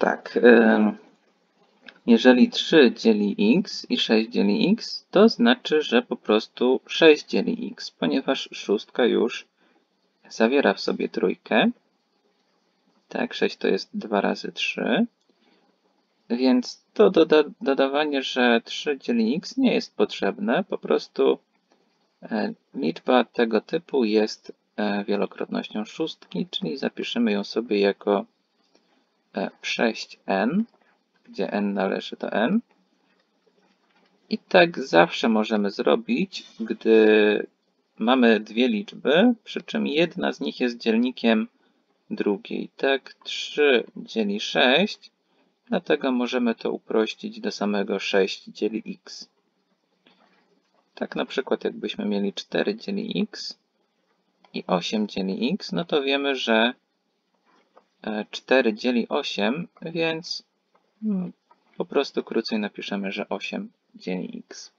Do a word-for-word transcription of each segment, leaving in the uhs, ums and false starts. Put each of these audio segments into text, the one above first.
tak, jeżeli trzy dzieli x i sześć dzieli x, to znaczy, że po prostu sześć dzieli x, ponieważ szóstka już zawiera w sobie trójkę. Tak, sześć to jest dwa razy trzy. Więc to doda dodawanie, że trzy dzieli x nie jest potrzebne. Po prostu e, liczba tego typu jest e, wielokrotnością szóstki, czyli zapiszemy ją sobie jako e, sześć n, gdzie n należy do n. I tak zawsze możemy zrobić, gdy mamy dwie liczby, przy czym jedna z nich jest dzielnikiem drugiej. Tak, trzy dzieli sześć, dlatego możemy to uprościć do samego sześć dzieli x. Tak na przykład jakbyśmy mieli cztery dzieli x i osiem dzieli x, no to wiemy, że cztery dzieli osiem, więc po prostu krócej napiszemy, że osiem dzieli x.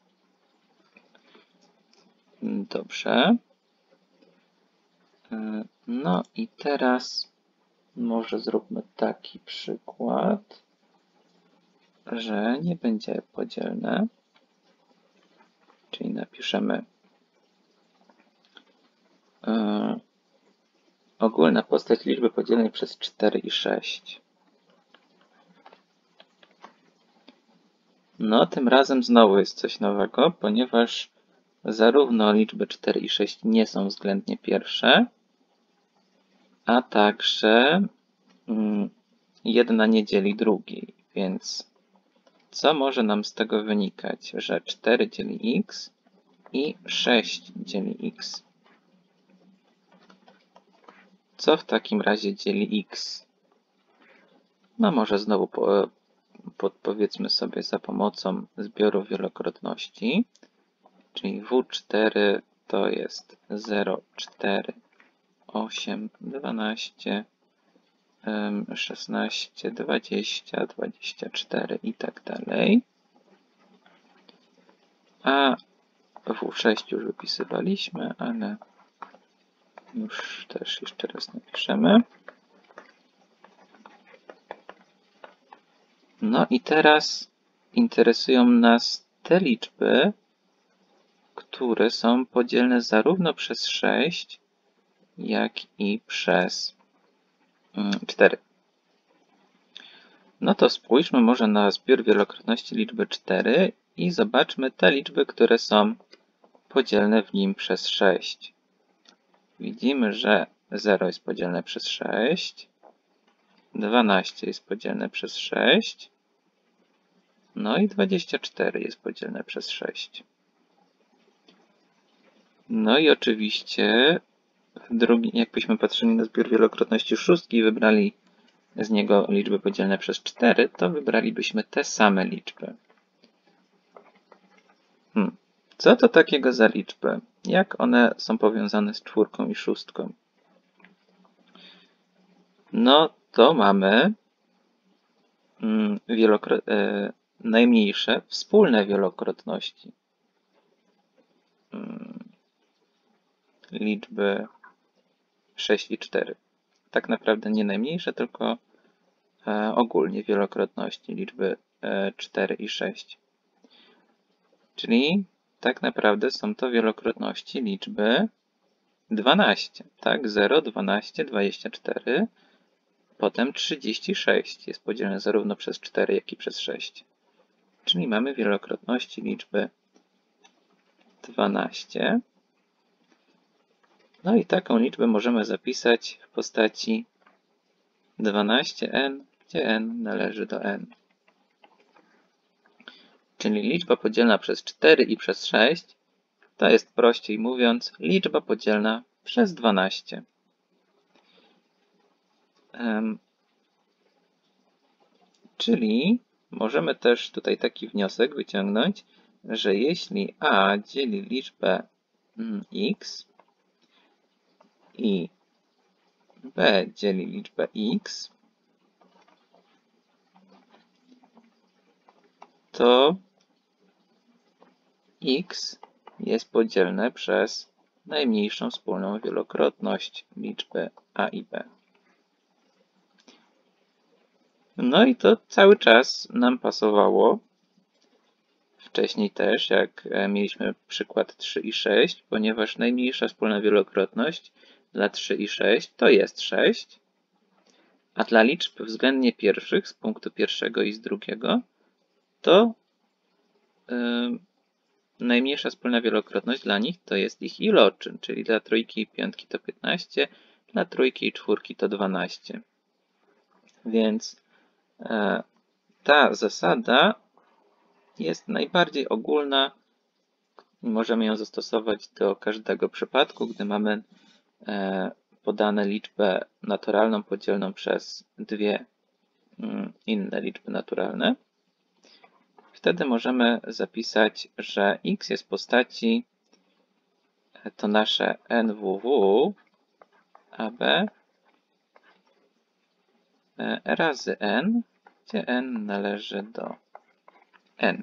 Dobrze. No i teraz może zróbmy taki przykład, że nie będzie podzielne. Czyli napiszemy yy, ogólna postać liczby podzielonej przez cztery i sześć. No, tym razem znowu jest coś nowego, ponieważ zarówno liczby cztery i sześć nie są względnie pierwsze, a także yy, jedna nie dzieli drugiej, więc co może nam z tego wynikać? Że cztery dzieli x i sześć dzieli x. Co w takim razie dzieli x? No może znowu po, podpowiedzmy sobie za pomocą zbioru wielokrotności, czyli w cztery to jest zero, cztery, osiem, dwanaście, szesnaście, dwadzieścia, dwadzieścia cztery i tak dalej. A w sześć już wypisywaliśmy, ale już też jeszcze raz napiszemy. No i teraz interesują nas te liczby, które są podzielne zarówno przez sześć, jak i przez cztery. No to spójrzmy może na zbiór wielokrotności liczby cztery i zobaczmy te liczby, które są podzielne w nim przez sześć. Widzimy, że zero jest podzielne przez sześć, dwanaście jest podzielne przez sześć, no i dwadzieścia cztery jest podzielne przez sześć. No i oczywiście, w drugi, jakbyśmy patrzyli na zbiór wielokrotności szóstki i wybrali z niego liczby podzielne przez cztery, to wybralibyśmy te same liczby. Hmm. Co to takiego za liczby? Jak one są powiązane z czwórką i szóstką? No to mamy mm, wielokro- e, najmniejsze wspólne wielokrotności. Hmm. Liczby sześć i cztery. Tak naprawdę nie najmniejsze, tylko e, ogólnie wielokrotności liczby e, cztery i sześć. Czyli tak naprawdę są to wielokrotności liczby dwanaście. Tak, zero, dwanaście, dwadzieścia cztery, potem trzydzieści sześć jest podzielone zarówno przez cztery, jak i przez sześć. Czyli mamy wielokrotności liczby dwanaście. No i taką liczbę możemy zapisać w postaci dwanaście n, gdzie n należy do n. Czyli liczba podzielna przez cztery i przez sześć to jest, prościej mówiąc, liczba podzielna przez dwanaście. Um, czyli możemy też tutaj taki wniosek wyciągnąć, że jeśli a dzieli liczbę mm, x i b dzieli liczbę x, to x jest podzielne przez najmniejszą wspólną wielokrotność liczby a i b. No i to cały czas nam pasowało. Wcześniej też, jak mieliśmy przykład trzy i sześć, ponieważ najmniejsza wspólna wielokrotność dla trzy i sześć to jest sześć, a dla liczb względnie pierwszych z punktu pierwszego i z drugiego to yy, najmniejsza wspólna wielokrotność dla nich to jest ich iloczyn, czyli dla trójki i piątki to piętnaście, dla trójki i czwórki to dwanaście. Więc e, ta zasada jest najbardziej ogólna i możemy ją zastosować do każdego przypadku, gdy mamy e, podane liczbę naturalną podzielną przez dwie mm, inne liczby naturalne. Wtedy możemy zapisać, że x jest w postaci to nasze N W W A B razy n, gdzie n należy do n.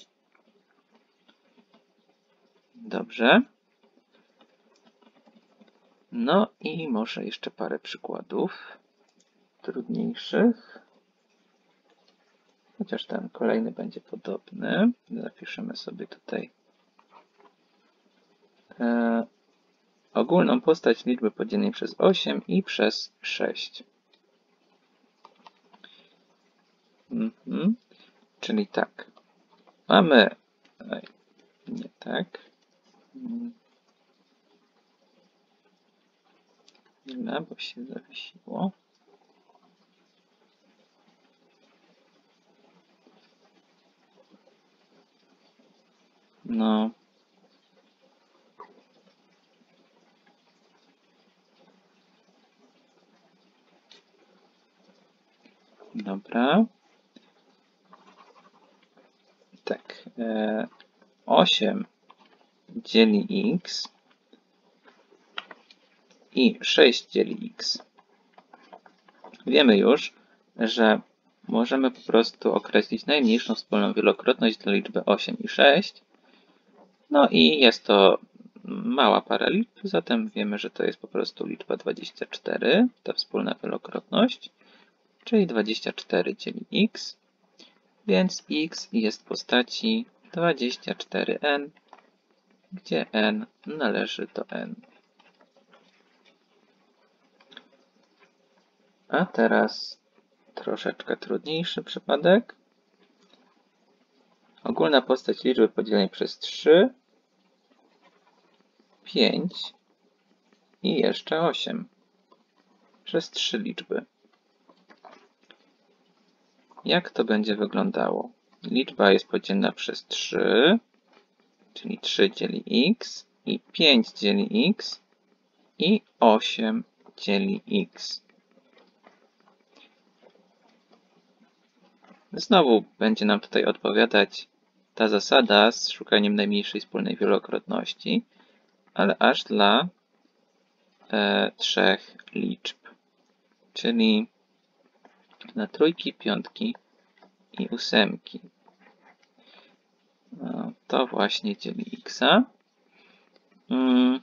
Dobrze. No i może jeszcze parę przykładów trudniejszych. Chociaż ten kolejny będzie podobny. Zapiszemy sobie tutaj e, ogólną postać liczby podzielonej przez osiem i przez sześć. Mhm. Czyli tak. Mamy... Oj, nie tak. Chwila, bo się zawiesiło. No. Dobra. Tak. E, osiem dzieli x i sześć dzieli x. Wiemy już, że możemy po prostu określić najmniejszą wspólną wielokrotność dla liczby osiem i sześć. No i jest to mała para liczb, zatem wiemy, że to jest po prostu liczba dwadzieścia cztery, ta wspólna wielokrotność, czyli dwadzieścia cztery dzieli x, więc x jest w postaci dwadzieścia cztery n, gdzie n należy do n. A teraz troszeczkę trudniejszy przypadek. Ogólna postać liczby podzielonej przez trzy, pięć i jeszcze osiem przez trzy liczby. Jak to będzie wyglądało? Liczba jest podzielna przez trzy, czyli trzy dzieli x i pięć dzieli x i osiem dzieli x. Znowu będzie nam tutaj odpowiadać ta zasada z szukaniem najmniejszej wspólnej wielokrotności, ale aż dla e, trzech liczb, czyli dla trójki, piątki i ósemki. No, to właśnie dzieli x-a. Hmm.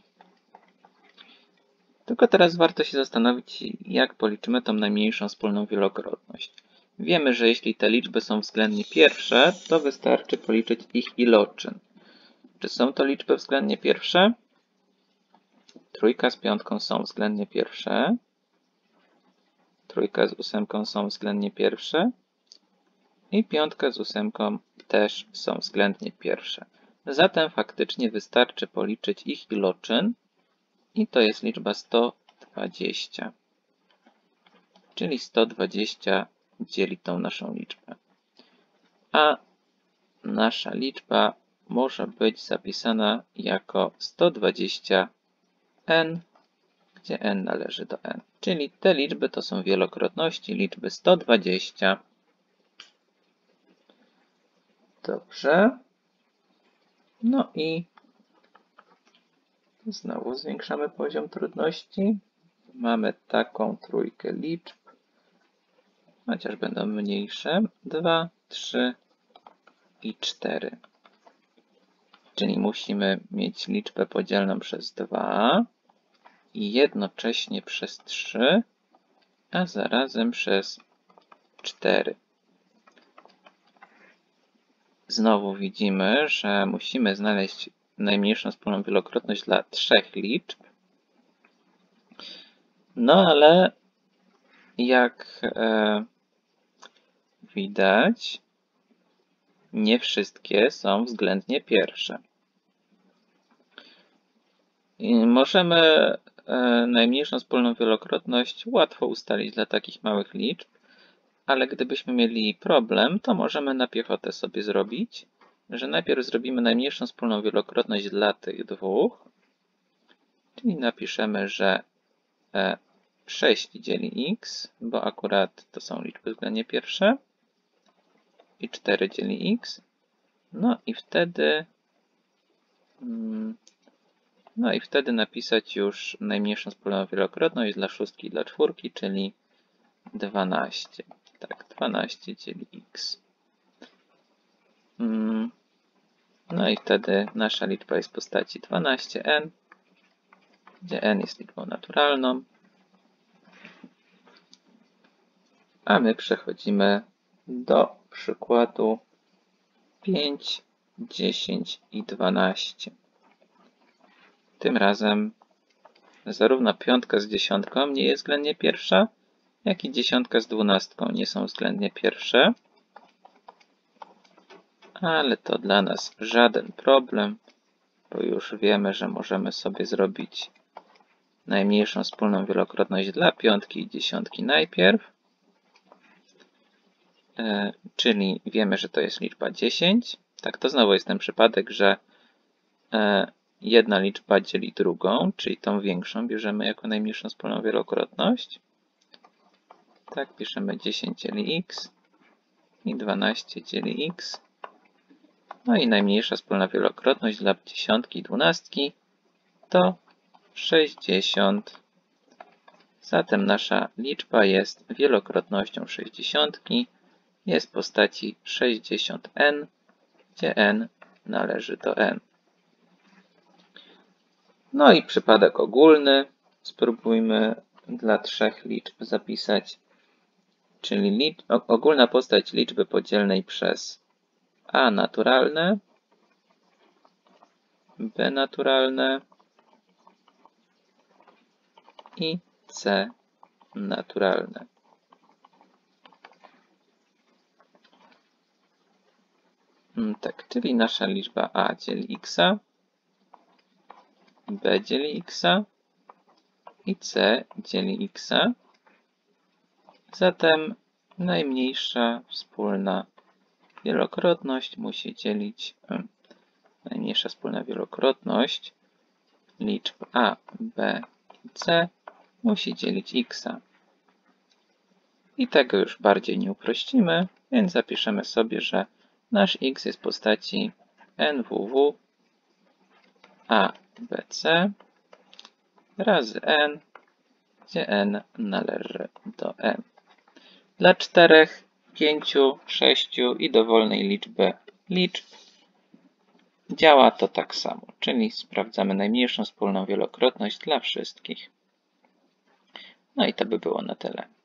Tylko teraz warto się zastanowić, jak policzymy tą najmniejszą wspólną wielokrotność. Wiemy, że jeśli te liczby są względnie pierwsze, to wystarczy policzyć ich iloczyn. Czy są to liczby względnie pierwsze? Trójka z piątką są względnie pierwsze. Trójka z ósemką są względnie pierwsze. I piątka z ósemką też są względnie pierwsze. Zatem faktycznie wystarczy policzyć ich iloczyn i to jest liczba sto dwadzieścia. Czyli sto dwadzieścia dzieli tą naszą liczbę. A nasza liczba może być zapisana jako sto dwadzieścia n, gdzie n należy do n. Czyli te liczby to są wielokrotności liczby sto dwadzieścia. Dobrze. No i znowu zwiększamy poziom trudności. Mamy taką trójkę liczb, chociaż będą mniejsze. dwa, trzy i cztery. Czyli musimy mieć liczbę podzielną przez dwa i jednocześnie przez trzy, a zarazem przez cztery. Znowu widzimy, że musimy znaleźć najmniejszą wspólną wielokrotność dla trzech liczb. No ale jak e, widać, nie wszystkie są względnie pierwsze. I możemy e, najmniejszą wspólną wielokrotność łatwo ustalić dla takich małych liczb, ale gdybyśmy mieli problem, to możemy na piechotę sobie zrobić, że najpierw zrobimy najmniejszą wspólną wielokrotność dla tych dwóch, czyli napiszemy, że e, sześć dzieli x, bo akurat to są liczby względnie pierwsze, i cztery dzieli x, no i wtedy no i wtedy napisać już najmniejszą wspólną wielokrotność dla szóstki i dla czwórki, czyli dwanaście. Tak, dwanaście dzieli x. No i wtedy nasza liczba jest w postaci dwanaście n, gdzie n jest liczbą naturalną. A my przechodzimy do przykładu pięć, dziesięć i dwanaście. Tym razem zarówno piątka z dziesiątką nie jest względnie pierwsza, jak i dziesiątka z dwunastką nie są względnie pierwsze. Ale to dla nas żaden problem, bo już wiemy, że możemy sobie zrobić najmniejszą wspólną wielokrotność dla piątki i dziesiątki najpierw. E, czyli wiemy, że to jest liczba dziesięć. Tak, to znowu jest ten przypadek, że e, jedna liczba dzieli drugą, czyli tą większą bierzemy jako najmniejszą wspólną wielokrotność. Tak, piszemy dziesięć dzieli x i dwanaście dzieli x. No i najmniejsza wspólna wielokrotność dla dziesiątki i dwunastki to sześćdziesiąt. Zatem nasza liczba jest wielokrotnością sześćdziesiątki. Jest w postaci sześćdziesiąt n, gdzie n należy do n. No i przypadek ogólny. Spróbujmy dla trzech liczb zapisać, czyli liczb, ogólna postać liczby podzielnej przez a naturalne, b naturalne i c naturalne. Tak, czyli nasza liczba a dzieli x, b dzieli x i c dzieli x. Zatem najmniejsza wspólna wielokrotność musi dzielić, najmniejsza wspólna wielokrotność liczb a, b i c musi dzielić x. I tego już bardziej nie uprościmy, więc zapiszemy sobie, że nasz x jest w postaci n w w a, b, c razy n, gdzie n należy do n. Dla czterech, pięciu, sześciu i dowolnej liczby liczb działa to tak samo, czyli sprawdzamy najmniejszą wspólną wielokrotność dla wszystkich. No i to by było na tyle.